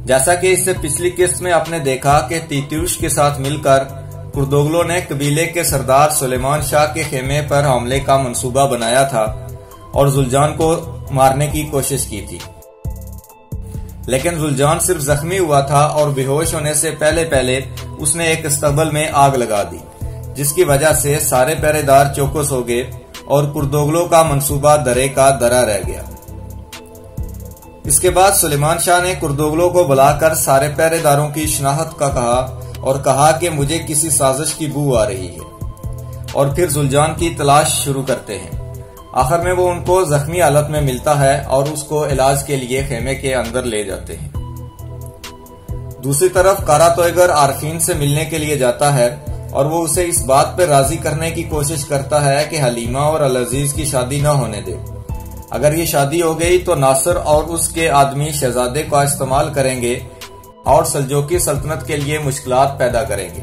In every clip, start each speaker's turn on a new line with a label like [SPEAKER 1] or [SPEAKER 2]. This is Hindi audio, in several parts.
[SPEAKER 1] जैसा कि इससे पिछली किस्त में आपने देखा कि तीतूश के साथ मिलकर कुर्दोगलों ने कबीले के सरदार सुलेमान शाह के खेमे पर हमले का मंसूबा बनाया था और जुलजान को मारने की कोशिश की थी। लेकिन जुलजान सिर्फ जख्मी हुआ था और बेहोश होने से पहले उसने एक अस्तबल में आग लगा दी, जिसकी वजह से सारे पहरेदार चौकस हो गए और कुर्दोगलों का मंसूबा दरे का दरा रह गया। इसके बाद सुलेमान शाह ने कुर्दोगलों को बुलाकर सारे पहरेदारों की शनाख्त का कहा और कहा कि मुझे किसी साजिश की बू आ रही है, और फिर जुलजान की तलाश शुरू करते हैं। आखिर में वो उनको जख्मी हालत में मिलता है और उसको इलाज के लिए खेमे के अंदर ले जाते हैं। दूसरी तरफ कारा तोयगर आरफीन से मिलने के लिए जाता है और वो उसे इस बात पर राजी करने की कोशिश करता है कि हलीमा और अल अजीज की शादी न होने दे। अगर ये शादी हो गई तो नासिर और उसके आदमी शहजादे का इस्तेमाल करेंगे और सल्जोकी सल्तनत के लिए मुश्किलात पैदा करेंगे।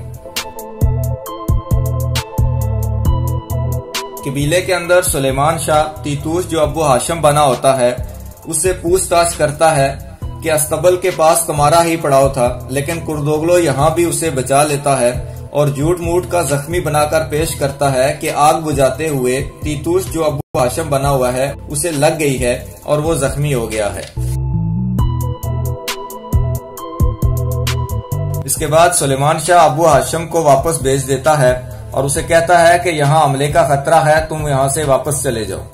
[SPEAKER 1] कबीले के अंदर सुलेमान शाह तीतूश जो अबू हाशिम बना होता है उससे पूछताछ करता है कि अस्तबल के पास तुम्हारा ही पड़ाव था, लेकिन कुर्दोगलो यहाँ भी उसे बचा लेता है और झूठ मूठ का जख्मी बनाकर पेश करता है कि आग बुझाते हुए तीतूश जो अबू हाशिम बना हुआ है उसे लग गई है और वो जख्मी हो गया है। इसके बाद सुलेमान शाह अबू हाशिम को वापस भेज देता है और उसे कहता है कि यहाँ हमले का खतरा है, तुम यहाँ से वापस चले जाओ।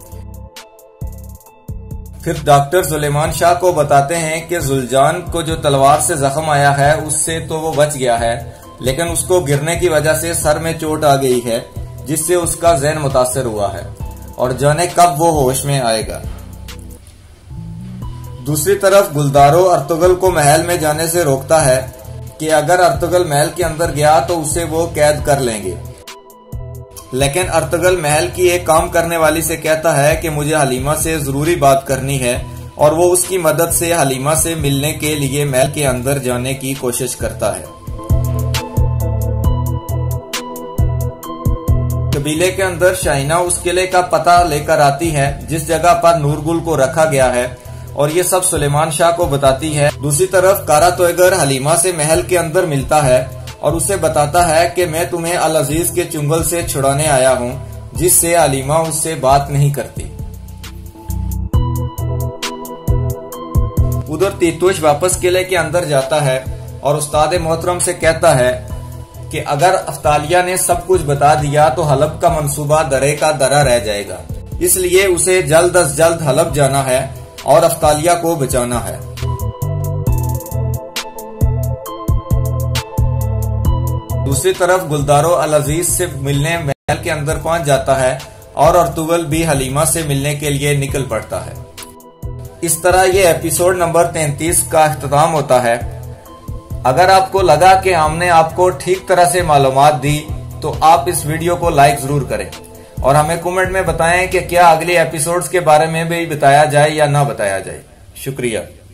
[SPEAKER 1] फिर डॉक्टर सुलेमान शाह को बताते हैं कि जुलजान को जो तलवार से जख्म आया है उससे तो वो बच गया है, लेकिन उसको गिरने की वजह से सर में चोट आ गई है, जिससे उसका ज़हन मुतासर हुआ है और जाने कब वो होश में आएगा। दूसरी तरफ गुलदारो अर्तुगल को महल में जाने से रोकता है कि अगर अर्तुगल महल के अंदर गया तो उसे वो कैद कर लेंगे। लेकिन अर्तुगल महल की एक काम करने वाली से कहता है कि मुझे हलीमा से जरूरी बात करनी है और वो उसकी मदद से हलीमा से मिलने के लिए महल के अंदर जाने की कोशिश करता है। कबीले के अंदर शाहीना उस किले का पता लेकर आती है जिस जगह पर नूरगुल को रखा गया है और ये सब सुलेमान शाह को बताती है। दूसरी तरफ कारा तोयगर हलीमा से महल के अंदर मिलता है और उसे बताता है कि मैं तुम्हें अल अजीज के चुंगल से छुड़ाने आया हूँ, जिससे हलीमा उससे बात नहीं करती। उधर तीतूश वापस किले के अंदर जाता है और उस्ताद मोहतरम से कहता है कि अगर अफ्तालिया ने सब कुछ बता दिया तो हलब का मंसूबा दरे का दरा रह जाएगा, इसलिए उसे जल्द अज जल्द हलब जाना है और अफ्तालिया को बचाना है। दूसरी तरफ गुलदारो अल अजीज से मिलने महल के अंदर पहुंच जाता है और अर्तुगल भी हलीमा से मिलने के लिए निकल पड़ता है। इस तरह ये एपिसोड नंबर 33 का अख्ताम होता है। अगर आपको लगा कि हमने आपको ठीक तरह से मालूमात दी तो आप इस वीडियो को लाइक जरूर करें और हमें कमेंट में बताएं कि क्या अगले एपिसोड्स के बारे में भी बताया जाए या ना बताया जाए। शुक्रिया।